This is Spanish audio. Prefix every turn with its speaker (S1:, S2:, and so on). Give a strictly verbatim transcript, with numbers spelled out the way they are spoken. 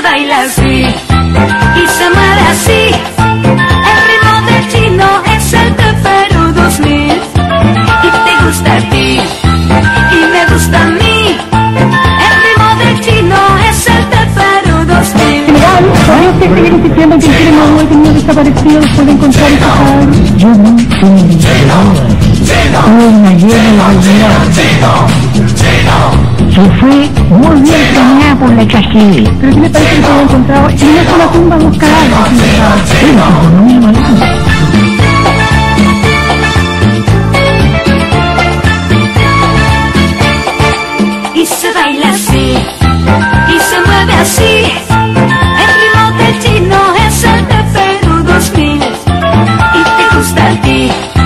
S1: baila así y se mueve así. El ritmo del chino es el de Perú dos mil. Y te gusta a ti y me gusta a mí. El ritmo del chino es el de Perú dos mil.
S2: General, ¿sabía usted que ayer insistiendo que el tren Manuel tenía desaparecido después de encontrar ese cadáver?
S3: Yo no tengo duda. Una llena de se fue muy bien caminada por la calle.
S2: ¿Pero qué le parece que se había encontrado en una sola tumba dos cadáveres?
S3: Pero no me malanda.
S1: Y se baila así y se mueve así. El ritmo del chino es el de Perú dos mil. Y te gusta a ti